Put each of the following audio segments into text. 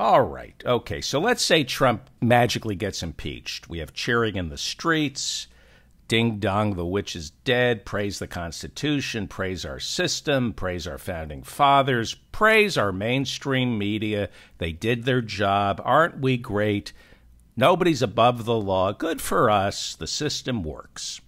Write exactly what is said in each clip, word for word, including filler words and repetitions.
All right. Okay. So let's say Trump magically gets impeached. We have cheering in the streets. Ding dong, the witch is dead. Praise the Constitution. Praise our system. Praise our founding fathers. Praise our mainstream media. They did their job. Aren't we great? Nobody's above the law. Good for us. The system works.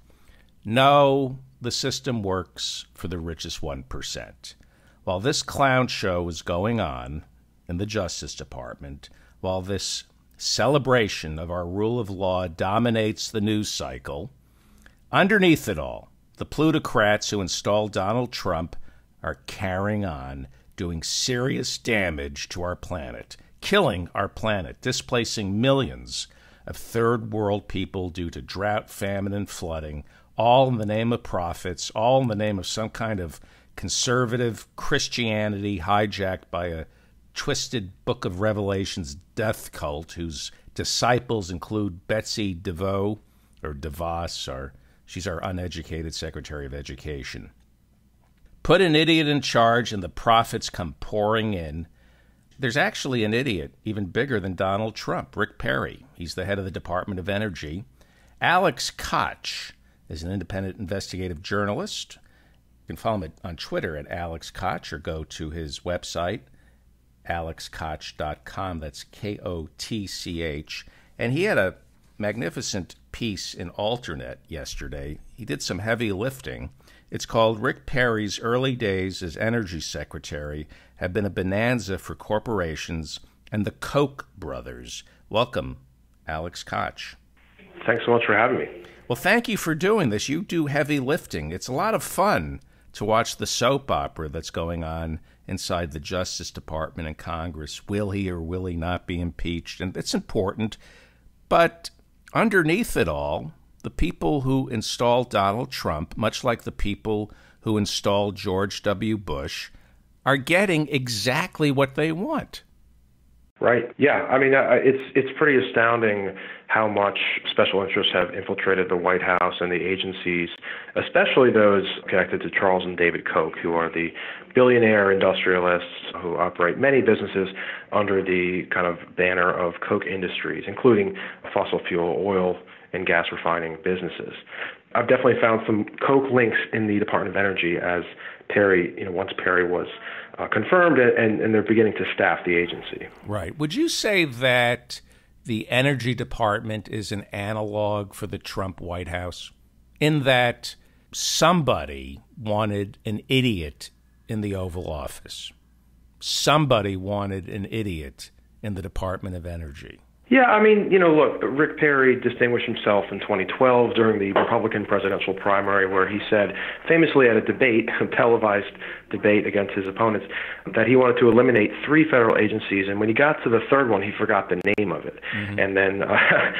No, the system works for the richest one percent. While this clown show is going on in the Justice Department, while this celebration of our rule of law dominates the news cycle, underneath it all, the plutocrats who installed Donald Trump are carrying on, doing serious damage to our planet, killing our planet, displacing millions of third world people due to drought, famine, and flooding, all in the name of profits, all in the name of some kind of conservative Christianity hijacked by a twisted Book of Revelations death cult whose disciples include Betsy DeVos, or DeVos, or she's our uneducated Secretary of Education. Put an idiot in charge and the profits come pouring in. There's actually an idiot even bigger than Donald Trump, Rick Perry. He's the head of the Department of Energy. Alex Kotch is an independent investigative journalist. You can follow him on Twitter at Alex Kotch or go to his website, alex kotch dot com. That's K O T C H. And he had a magnificent piece in Alternet yesterday. He did some heavy lifting. It's called Rick Perry's Early Days as Energy Secretary Have Been a Bonanza for Corporations and the Koch brothers. Welcome, Alex Kotch. Thanks so much for having me. Well, thank you for doing this. You do heavy lifting. It's a lot of fun to watch the soap opera that's going on inside the Justice Department and Congress. Will he or will he not be impeached? And it's important. But underneath it all, the people who installed Donald Trump, much like the people who installed George W. Bush, are getting exactly what they want. Right. Yeah. I mean, uh, it's it's pretty astounding how much special interests have infiltrated the White House and the agencies, especially those connected to Charles and David Koch, who are the billionaire industrialists who operate many businesses under the kind of banner of Koch Industries, including fossil fuel, oil, and gas refining businesses. I've definitely found some Koch links in the Department of Energy as Perry, you know, once Perry was uh, confirmed, and, and they're beginning to staff the agency. Right. Would you say that the Energy Department is an analog for the Trump White House, in that somebody wanted an idiot in the Oval Office? Somebody wanted an idiot in the Department of Energy. Yeah, I mean, you know, look, Rick Perry distinguished himself in twenty twelve during the Republican presidential primary, where he said, famously at a debate, a televised debate against his opponents, that he wanted to eliminate three federal agencies, and when he got to the third one, he forgot the name of it. Mm-hmm. And then, uh,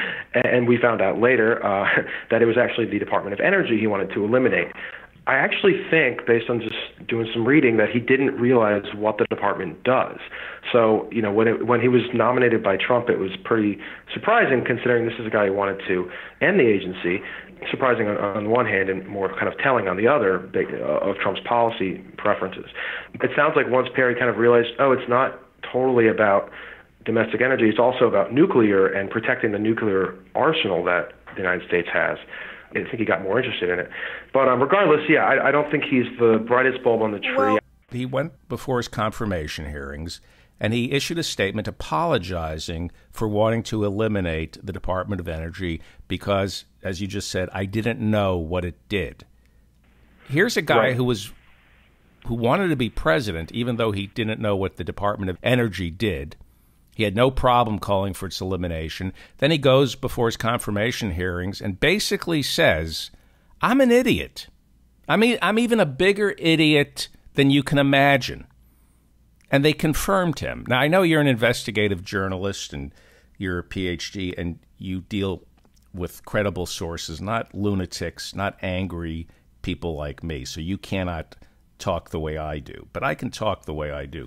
and we found out later uh, that it was actually the Department of Energy he wanted to eliminate. I actually think, based on just doing some reading, that he didn't realize what the department does. So, you know, when it, when he was nominated by Trump, it was pretty surprising, considering this is a guy who wanted to end the agency. Surprising on, on one hand, and more kind of telling on the other, uh, of Trump's policy preferences. It sounds like once Perry kind of realized, oh, it's not totally about domestic energy, it's also about nuclear and protecting the nuclear arsenal that the United States has. I think he got more interested in it. But um, regardless, yeah, I, I don't think he's the brightest bulb on the tree. Well, he went before his confirmation hearings, and he issued a statement apologizing for wanting to eliminate the Department of Energy because, as you just said, I didn't know what it did. Here's a guy right. who was who wanted to be president, even though he didn't know what the Department of Energy did. He had no problem calling for its elimination. Then he goes before his confirmation hearings and basically says, I'm an idiot. I mean, I'm even a bigger idiot than you can imagine. And they confirmed him. Now, I know you're an investigative journalist and you're a P H D and you deal with credible sources, not lunatics, not angry people like me. So you cannot talk the way I do. But I can talk the way I do.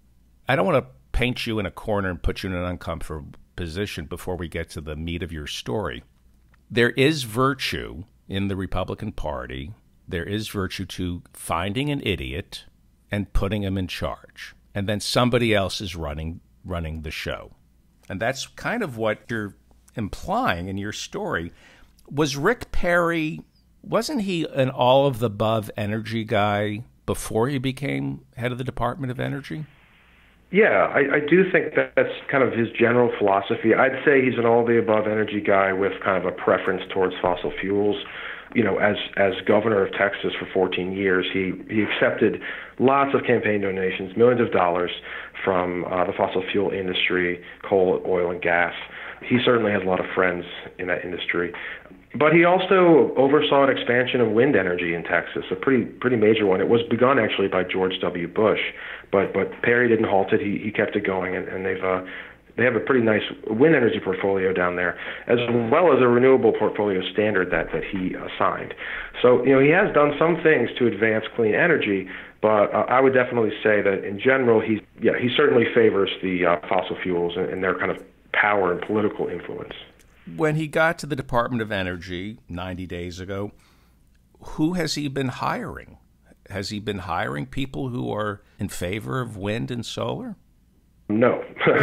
I don't want to paint you in a corner and put you in an uncomfortable position before we get to the meat of your story. There is virtue in the Republican Party. There is virtue to finding an idiot and putting him in charge. And then somebody else is running running the show. And that's kind of what you're implying in your story. Was Rick Perry, wasn't he an all-of-the-above energy guy before he became head of the Department of Energy? Yeah, I, I do think that that's kind of his general philosophy. I'd say he's an all-the-above energy guy with kind of a preference towards fossil fuels. You know, as as governor of Texas for fourteen years, he, he accepted lots of campaign donations, millions of dollars from uh, the fossil fuel industry, coal, oil, and gas. He certainly has a lot of friends in that industry. But he also oversaw an expansion of wind energy in Texas, a pretty pretty major one. It was begun actually by George W. Bush, but but Perry didn't halt it. He he kept it going, and, and they've uh, they have a pretty nice wind energy portfolio down there, as well as a renewable portfolio standard that that he assigned. So you know he has done some things to advance clean energy, but uh, I would definitely say that in general he yeah he certainly favors the uh, fossil fuels and, and their kind of power and political influence. When he got to the Department of Energy ninety days ago, who has he been hiring? Has he been hiring people who are in favor of wind and solar? No.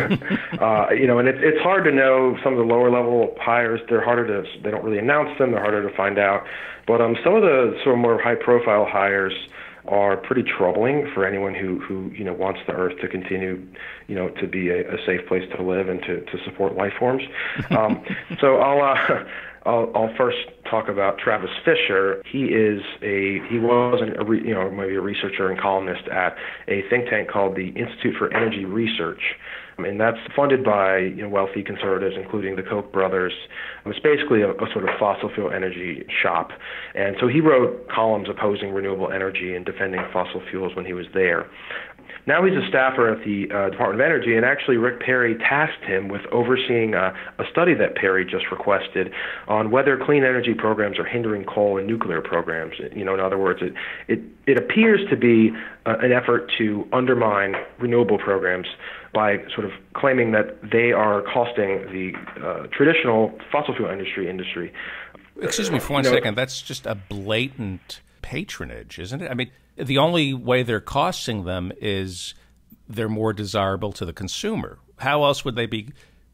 uh, you know, and it's it's hard to know some of the lower level hires. They're harder to, they don't really announce them. They're harder to find out. But um, some of the sort of more high profile hires are pretty troubling for anyone who, who you know wants the Earth to continue, you know, to be a, a safe place to live and to, to support life forms. Um, so I'll, uh, I'll I'll first talk about Travis Fisher. He is a he was an, a re, you know maybe a researcher and columnist at a think tank called the Institute for Energy Research. And that's funded by you know, wealthy conservatives, including the Koch brothers. It's basically a, a sort of fossil fuel energy shop. And so he wrote columns opposing renewable energy and defending fossil fuels when he was there. Now he's a staffer at the uh, Department of Energy, and actually Rick Perry tasked him with overseeing uh, a study that Perry just requested on whether clean energy programs are hindering coal and nuclear programs. You know, in other words, it it, it appears to be uh, an effort to undermine renewable programs by sort of claiming that they are costing the uh, traditional fossil fuel industry industry. Excuse me for one you know, second. That's just a blatant patronage, isn't it? I mean, the only way they're costing them is they're more desirable to the consumer. How else would they be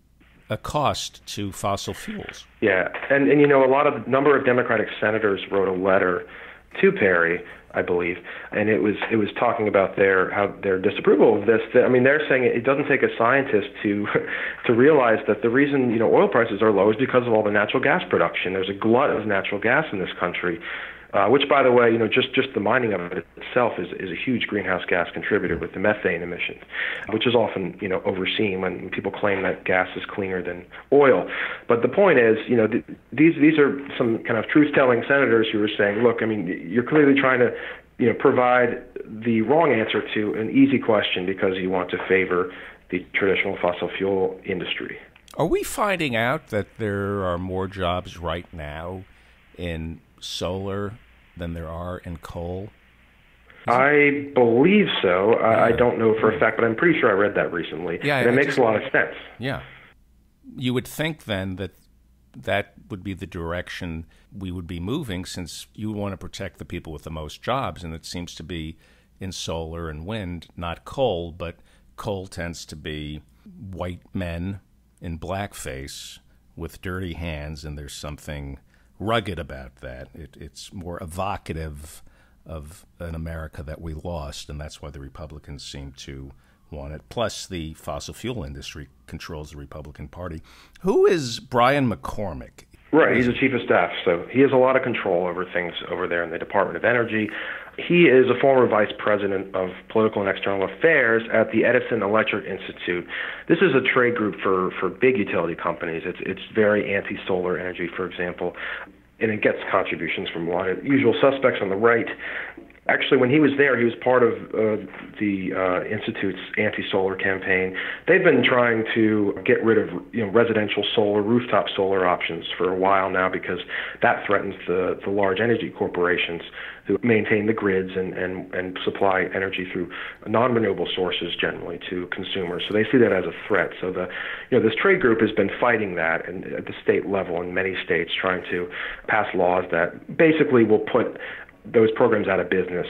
a cost to fossil fuels? Yeah, and, and you know, a lot of, a number of Democratic senators wrote a letter to Perry, I believe, and it was it was talking about their how their disapproval of this. I mean, they're saying it doesn't take a scientist to to realize that the reason you know oil prices are low is because of all the natural gas production. There's a glut of natural gas in this country, uh, which, by the way, you know, just just the mining of it itself is is a huge greenhouse gas contributor with the methane emissions, which is often you know overseen when people claim that gas is cleaner than oil. But the point is, you know, th- these these are some kind of truth-telling senators who are saying, look, I mean, you're clearly trying to you know provide the wrong answer to an easy question because you want to favor the traditional fossil fuel industry. Are we finding out that there are more jobs right now in solar than there are in coal? I believe so. I, yeah. I don't know for a fact, but I'm pretty sure I read that recently. Yeah, and it I makes just, a lot of sense. Yeah. You would think then that that would be the direction we would be moving, since you want to protect the people with the most jobs, and it seems to be in solar and wind, not coal, but coal tends to be white men in blackface with dirty hands, and there's something rugged about that. It, it's more evocative of an America that we lost, and that's why the Republicans seem to want it. Plus, the fossil fuel industry controls the Republican Party. Who is Brian McCormick? Right, he's the chief of staff, so he has a lot of control over things over there in the Department of Energy. He is a former vice president of political and external affairs at the Edison Electric Institute. This is a trade group for, for big utility companies. It's it's very anti-solar energy, for example, and it gets contributions from a lot of usual suspects on the right. Actually, when he was there, he was part of uh, the uh, Institute's anti-solar campaign. They've been trying to get rid of you know, residential solar, rooftop solar options for a while now because that threatens the, the large energy corporations who maintain the grids and, and, and supply energy through non-renewable sources generally to consumers. So they see that as a threat. So the you know this trade group has been fighting that and at the state level in many states, trying to pass laws that basically will put those programs out of business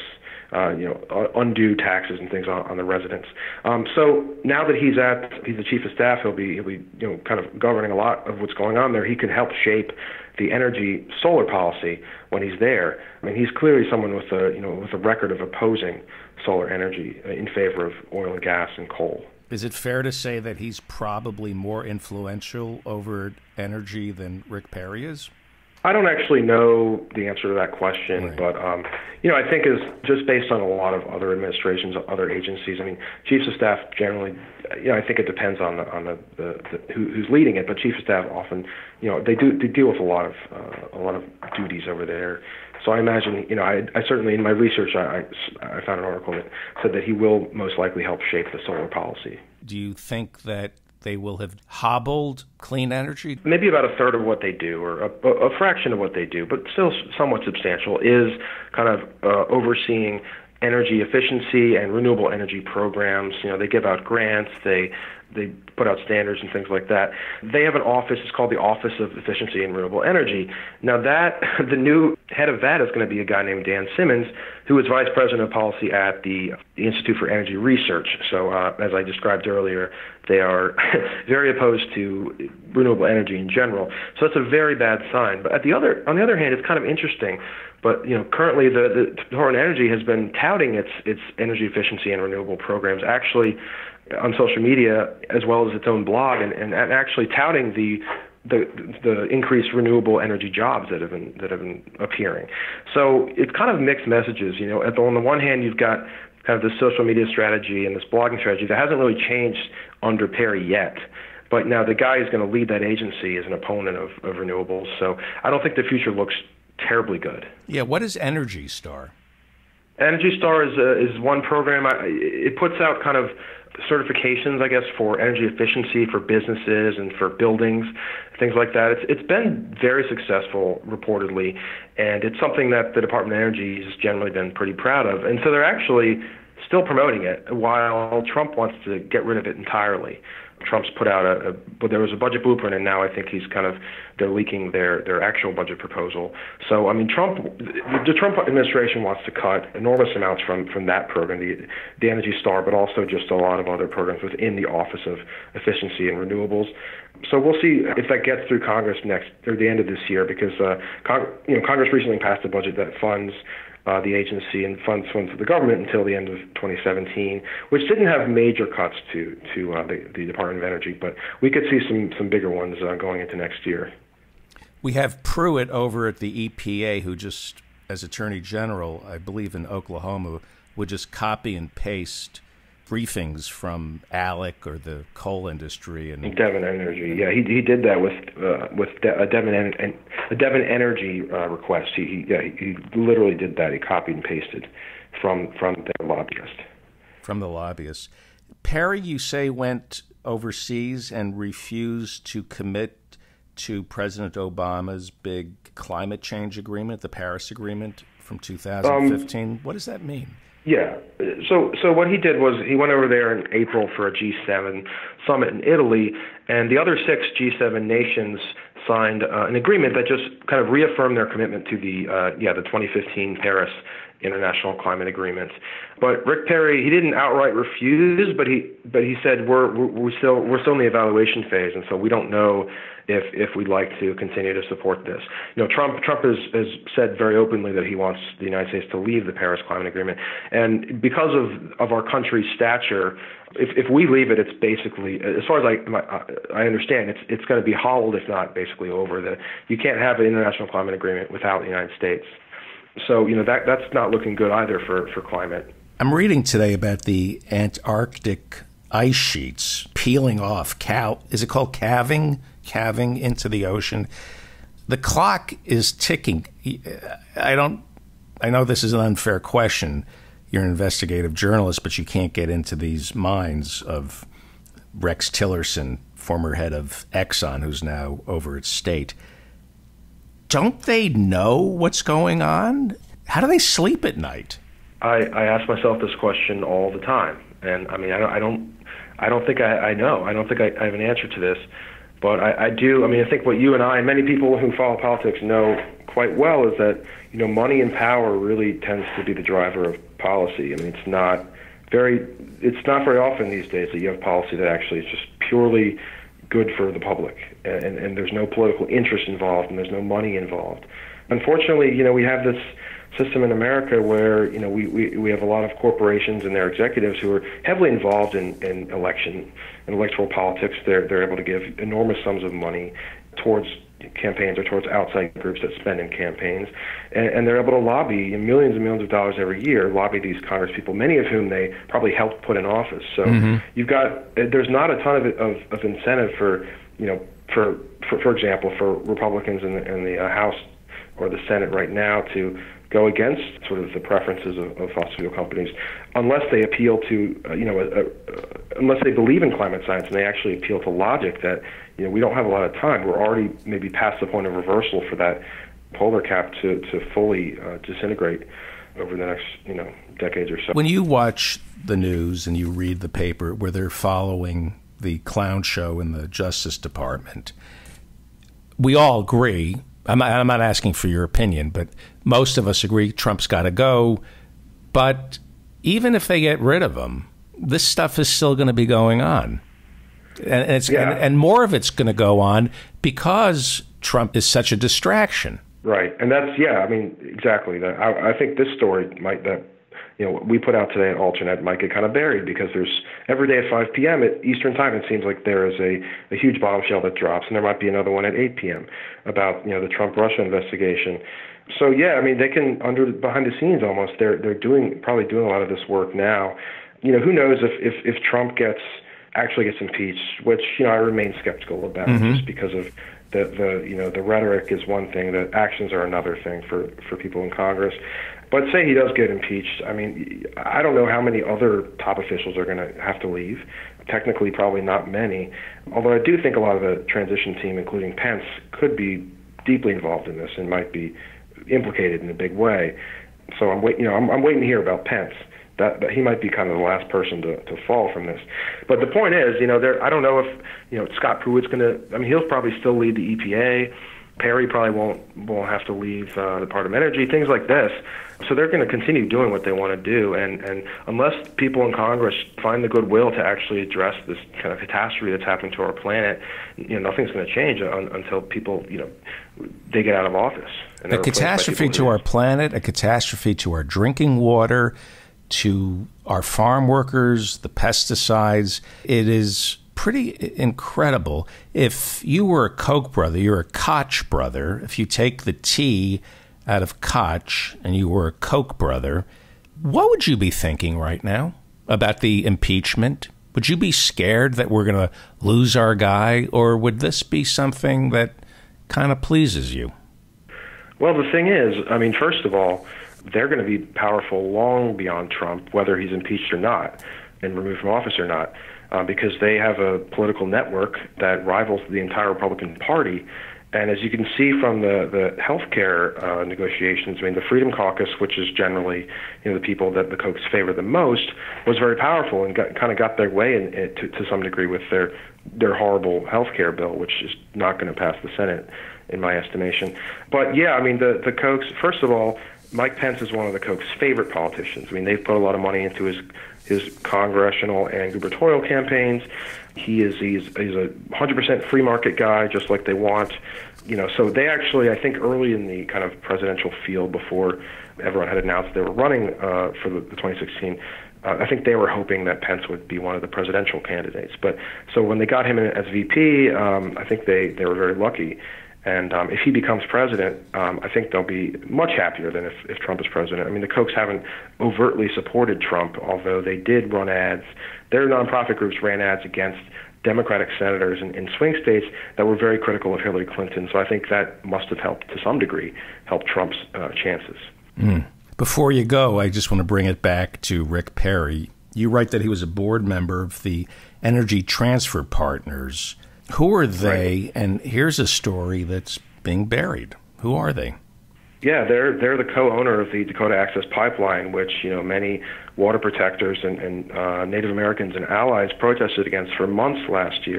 uh, you know, undue taxes and things on, on the residents. Um, so now that he's at he's the chief of staff, he'll be he'll be you know kind of governing a lot of what's going on there. He can help shape the energy solar policy when he's there. I mean, he's clearly someone with a you know with a record of opposing solar energy in favor of oil and gas and coal. Is it fair to say that he's probably more influential over energy than Rick Perry is? I don't actually know the answer to that question, right. but um, you know, I think is just based on a lot of other administrations, other agencies. I mean, chiefs of staff generally, you know, I think it depends on the on the, the, the who, who's leading it, but chiefs of staff often, you know, they do they deal with a lot of uh, a lot of duties over there. So I imagine, you know, I, I certainly in my research, I, I found an article that said that he will most likely help shape the solar policy. Do you think that they will have hobbled clean energy? Maybe about a third of what they do, or a, a fraction of what they do, but still somewhat substantial, is kind of uh, overseeing energy efficiency and renewable energy programs. You know, they give out grants, they they put out standards and things like that. They have an office, it's called the Office of Efficiency and Renewable Energy. Now that, the new head of that is going to be a guy named Dan Simmons, who is Vice President of Policy at the, the Institute for Energy Research. So uh, as I described earlier, they are very opposed to renewable energy in general. So that's a very bad sign. But at the other, on the other hand, it's kind of interesting. But you know, currently the, the Department of Energy has been touting its its energy efficiency and renewable programs, actually on social media as well as its own blog, and, and actually touting the the the increased renewable energy jobs that have been that have been appearing. So it's kind of mixed messages. You know, on the one hand, you've got kind of this social media strategy and this blogging strategy that hasn't really changed under Perry yet. But now the guy who's going to lead that agency is an opponent of, of renewables. So I don't think the future looks terribly good. Yeah, what is Energy Star? Energy Star is uh, is one program. I, it puts out kind of certifications, I guess, for energy efficiency for businesses and for buildings, things like that. It's it's been very successful, reportedly, and it's something that the Department of Energy has generally been pretty proud of. And so they're actually still promoting it, while Trump wants to get rid of it entirely. Trump's put out a, a but there was a budget blueprint, and now I think he's kind of they're leaking their their actual budget proposal. So I mean, Trump, the Trump administration wants to cut enormous amounts from from that program, the the Energy Star, but also just a lot of other programs within the Office of Efficiency and Renewables. So we'll see if that gets through Congress next or the end of this year, because uh, Cong- you know Congress recently passed a budget that funds Uh, the agency and funds funds the government until the end of twenty seventeen, which didn't have major cuts to to uh, the, the Department of Energy, but we could see some some bigger ones uh, going into next year. We have Pruitt over at the E P A, who just, as Attorney General, I believe in Oklahoma, would just copy and paste briefings from ALEC or the coal industry and Devon Energy. Yeah, he he did that with uh, with De- a Devon en- a Devon Energy uh, request. He, he yeah he, he literally did that. He copied and pasted from from their lobbyist. From the lobbyist. Perry, you say, went overseas and refused to commit to President Obama's big climate change agreement, the Paris Agreement from two thousand fifteen. Um, what does that mean? Yeah. So so what he did was he went over there in April for a G seven summit in Italy, and the other six G seven nations signed uh, an agreement that just kind of reaffirmed their commitment to the uh, yeah the twenty fifteen Paris International Climate Agreement. But Rick Perry, he didn't outright refuse, but he but he said we're we're still we're still in the evaluation phase, and so we don't know if if we'd like to continue to support this. You know, Trump Trump has, has said very openly that he wants the United States to leave the Paris Climate Agreement, and because of of our country's stature, if if we leave it, it's basically, as far as I I understand, it's it's going to be hollowed, if not basically over. The you can't have an international climate agreement without the United States. So you know that that's not looking good either for for climate. I'm reading today about the Antarctic ice sheets peeling off. Cal is it called calving? Calving into the ocean. The clock is ticking. I don't. I know this is an unfair question. You're an investigative journalist, but you can't get into these minds of Rex Tillerson, former head of Exxon, who's now over at State. Don't they know what's going on? How do they sleep at night? I, I ask myself this question all the time, and I mean, I don't, I don't, I don't think I, I know. I don't think I, I have an answer to this, but I, I do. I mean, I think what you and I and many people who follow politics know quite well is that you know money and power really tends to be the driver of policy. I mean, it's not very it's not very often these days that you have policy that actually is just purely good for the public, and, and there's no political interest involved, and there's no money involved. Unfortunately, you know, we have this system in America where, you know, we, we, we have a lot of corporations and their executives who are heavily involved in, in election and electoral politics. They're, they're able to give enormous sums of money towards campaigns or towards outside groups that spend in campaigns, and, and they're able to lobby millions and millions of dollars every year, lobby these Congress people, many of whom they probably helped put in office. So mm-hmm. you've got, there's not a ton of, of, of incentive for, you know, for, for, for example, for Republicans in the, in the uh, House or the Senate right now to go against sort of the preferences of, of fossil fuel companies, unless they appeal to, uh, you know, a, a, unless they believe in climate science and they actually appeal to logic that, you know, we don't have a lot of time. We're already maybe past the point of reversal for that polar cap to, to fully uh, disintegrate over the next, you know, decades or so. When you watch the news and you read the paper where they're following the clown show in the Justice Department, we all agree, I'm not, I'm not asking for your opinion, but most of us agree Trump's got to go. But even if they get rid of him, this stuff is still going to be going on. And, it's, yeah. and, and more of it's going to go on because Trump is such a distraction. Right. And that's, yeah, I mean, exactly. I, I think this story might, that, you know, we put out today at Alternet might get kind of buried because there's every day at five p.m. at Eastern Time, it seems like there is a, a huge bombshell that drops, and there might be another one at eight p.m. about, you know, the Trump-Russia investigation. So, yeah, I mean, they can, under behind the scenes almost, they're they're doing probably doing a lot of this work now. You know, who knows if, if, if Trump gets actually gets impeached, which, you know, I remain skeptical about mm-hmm. just because of the, the, you know, the rhetoric is one thing, the actions are another thing for, for people in Congress. But say he does get impeached, I mean, I don't know how many other top officials are going to have to leave. Technically, probably not many. Although I do think a lot of the transition team, including Pence, could be deeply involved in this and might be implicated in a big way. So I'm wait, you know, I'm, I'm waiting to hear about Pence. That, that he might be kind of the last person to, to fall from this. But the point is, you know, there. I don't know if, you know, Scott Pruitt's going to. I mean, he'll probably still lead the E P A. Perry probably won't won't have to leave uh, the Department of Energy. Things like this. So they're going to continue doing what they want to do, and, and unless people in Congress find the goodwill to actually address this kind of catastrophe that's happened to our planet, you know, nothing's going to change un, until people, you know, they get out of office. And a catastrophe to our planet, a catastrophe to our drinking water, to our farm workers, the pesticides. It is pretty incredible. If you were a Koch brother, you're a Kotch brother. If you take the T out of Kotch and you were a Koch brother, what would you be thinking right now about the impeachment? Would you be scared that we're going to lose our guy, or would this be something that kind of pleases you? Well, the thing is, I mean, first of all, they're going to be powerful long beyond Trump, whether he's impeached or not and removed from office or not, uh, because they have a political network that rivals the entire Republican Party. And as you can see from the, the health care uh, negotiations, I mean, the Freedom Caucus, which is generally, you know, the people that the Kochs favor the most, was very powerful and got, kind of got their way in, in, to, to some degree with their their horrible health care bill, which is not going to pass the Senate, in my estimation. But, yeah, I mean, the, the Kochs, first of all, Mike Pence is one of the Kochs' favorite politicians. I mean, they've put a lot of money into his his congressional and gubernatorial campaigns. He is he's he's a one hundred percent free market guy, just like they want. You know, so they actually, I think, early in the kind of presidential field, before everyone had announced they were running uh, for the, the twenty sixteen, uh, I think they were hoping that Pence would be one of the presidential candidates. But so when they got him in as V P, um, I think they they were very lucky. And um, if he becomes president, um, I think they'll be much happier than if, if Trump is president. I mean, the Kochs haven't overtly supported Trump, although they did run ads. Their nonprofit groups ran ads against Democratic senators in, in swing states that were very critical of Hillary Clinton. So I think that must have helped, to some degree, help Trump's uh, chances. Mm. Before you go, I just want to bring it back to Rick Perry. You write that he was a board member of the Energy Transfer Partners. Who are they? Right. And here's a story that's being buried. Who are they? Yeah, they're they're the co-owner of the Dakota Access Pipeline, which, you know, many water protectors and, and uh, Native Americans and allies protested against for months last year.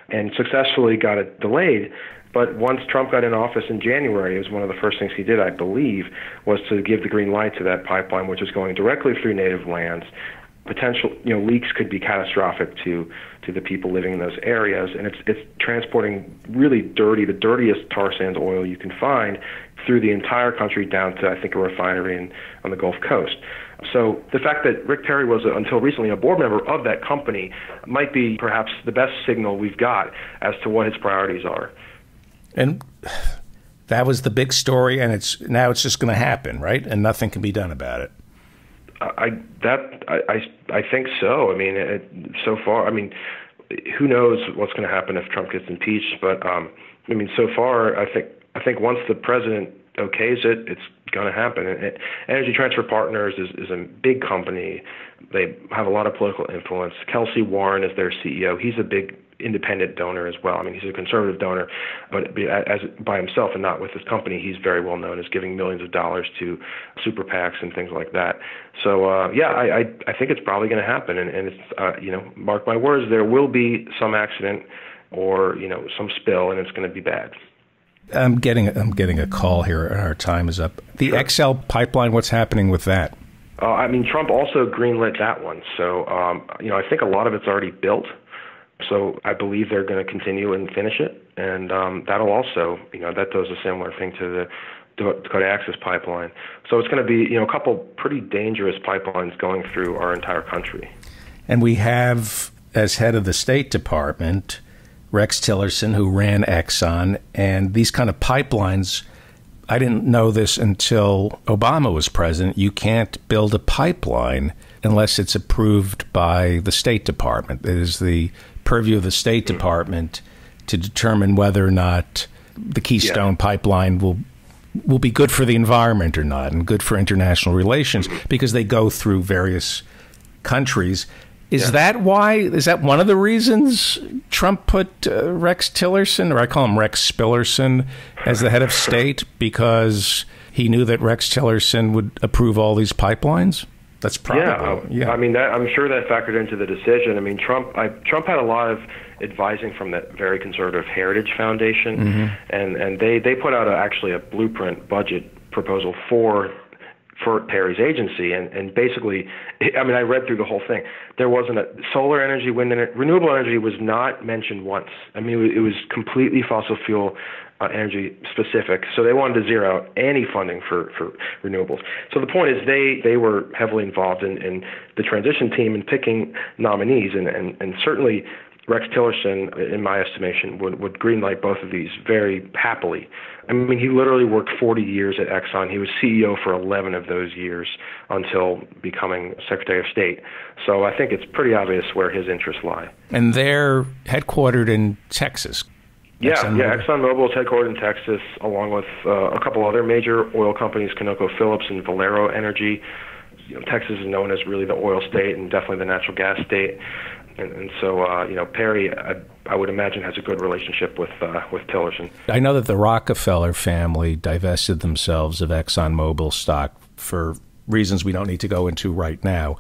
and successfully got it delayed. But once Trump got in office in January, it was one of the first things he did, I believe, was to give the green light to that pipeline, which is going directly through native lands. Potential, you know, leaks could be catastrophic to to the people living in those areas, and it's it's transporting really dirty, the dirtiest tar sands oil you can find through the entire country down to, I think, a refinery in, on the Gulf Coast. So the fact that Rick Perry was, uh, until recently, a board member of that company might be perhaps the best signal we've got as to what his priorities are. And that was the big story, and it's now it's just going to happen, right? And nothing can be done about it. I that I, I I think so. I mean, it, so far, I mean, who knows what's going to happen if Trump gets impeached? But um, I mean, so far, I think I think once the president okays it, it's going to happen. And it, Energy Transfer Partners is, is a big company. They have a lot of political influence. Kelsey Warren is their C E O. He's a big independent donor as well. I mean, he's a conservative donor, but as by himself and not with his company, he's very well known as giving millions of dollars to super PACs and things like that. So, uh, yeah, I, I, I think it's probably going to happen. And, and it's, uh, you know, mark my words, there will be some accident or, you know, some spill, and it's going to be bad. I'm getting I'm getting a call here. Our time is up. The sure. X L pipeline, what's happening with that? Uh, I mean, Trump also greenlit that one. So, um, you know, I think a lot of it's already built. So I believe they're going to continue and finish it. And um, that'll also, you know, that does a similar thing to the Dakota Access Pipeline. So it's going to be, you know, a couple pretty dangerous pipelines going through our entire country. And we have, as head of the State Department, Rex Tillerson, who ran Exxon, and these kind of pipelines, I didn't know this until Obama was president. You can't build a pipeline unless it's approved by the State Department. It is the purview of the State Department to determine whether or not the Keystone yeah. Pipeline will will be good for the environment or not, and good for international relations, because they go through various countries. Is yeah. that why? Is that one of the reasons Trump put uh, Rex Tillerson, or I call him Rex Spillerson, as the head of state, because he knew that Rex Tillerson would approve all these pipelines? That's probably yeah. yeah. I mean, that, I'm sure that factored into the decision. I mean, Trump. I, Trump had a lot of advising from that very conservative Heritage Foundation, mm-hmm. and and they they put out a, actually a blueprint budget proposal for for Perry's agency, and and basically, I mean, I read through the whole thing. There wasn't a solar energy, wind energy, renewable energy was not mentioned once. I mean, it was, it was completely fossil fuel Uh, energy specific, so they wanted to zero out any funding for, for renewables. So the point is they, they were heavily involved in, in the transition team in picking nominees, and, and, and certainly Rex Tillerson, in my estimation, would, would greenlight both of these very happily. I mean, he literally worked forty years at Exxon. He was C E O for eleven of those years until becoming Secretary of State. So I think it's pretty obvious where his interests lie. And they're headquartered in Texas. Yeah, ExxonMobil. yeah. ExxonMobil is headquartered in Texas, along with uh, a couple other major oil companies, ConocoPhillips and Valero Energy. You know, Texas is known as really the oil state and definitely the natural gas state. And, and so, uh, you know, Perry, I, I would imagine, has a good relationship with uh, with Tillerson. I know that the Rockefeller family divested themselves of ExxonMobil stock for reasons we don't need to go into right now,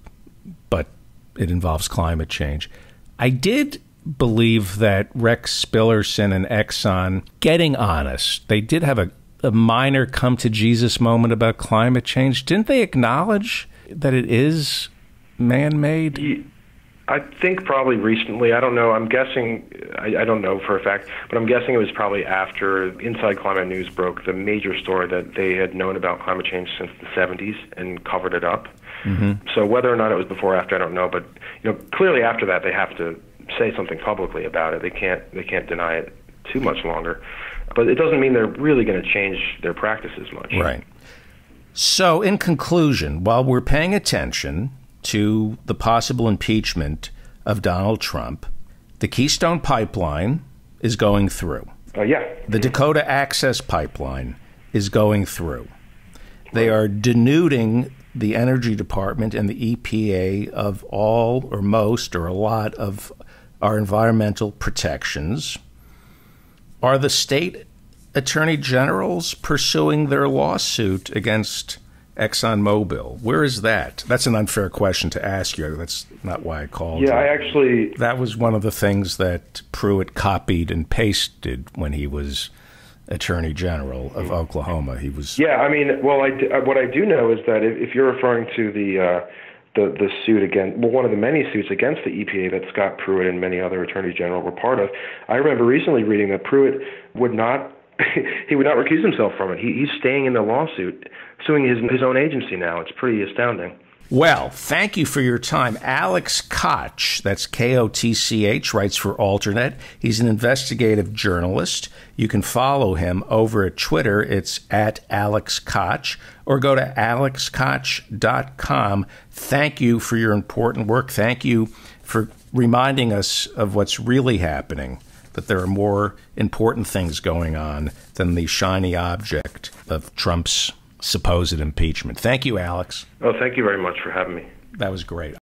but it involves climate change. I did believe that Rex Tillerson and Exxon, getting honest, they did have a, a minor come-to-Jesus moment about climate change. Didn't they acknowledge that it is man-made? I think probably recently. I don't know. I'm guessing, I, I don't know for a fact, but I'm guessing it was probably after Inside Climate News broke the major story that they had known about climate change since the seventies and covered it up. Mm-hmm. So whether or not it was before or after, I don't know. But you know, clearly after that, they have to say something publicly about it. They can't they can't deny it too much longer. But it doesn't mean they're really going to change their practices much. Right. So in conclusion, while we're paying attention to the possible impeachment of Donald Trump, the Keystone Pipeline is going through. Uh, yeah. The Dakota Access Pipeline is going through. They are denuding the Energy Department and the E P A of all or most or a lot of our environmental protections. Are the state attorney generals pursuing their lawsuit against ExxonMobil. Where is that? That's an unfair question to ask you. That's not why I called Yeah, you. I actually... That was one of the things that Pruitt copied and pasted when he was Attorney General of Oklahoma. He was... Yeah, I mean, well, I, what I do know is that if, if you're referring to the... Uh, The, the suit against, well, one of the many suits against the E P A that Scott Pruitt and many other attorneys general were part of. I remember recently reading that Pruitt would not, he would not recuse himself from it. He, he's staying in the lawsuit, suing his, his own agency now. It's pretty astounding. Well, thank you for your time. Alex Kotch, that's K O T C H, writes for Alternet. He's an investigative journalist. You can follow him over at Twitter. It's at Alex Kotch, or go to alex kotch dot com. Thank you for your important work. Thank you for reminding us of what's really happening, that there are more important things going on than the shiny object of Trump's supposed impeachment. Thank you, Alex. Oh, thank you very much for having me. That was great.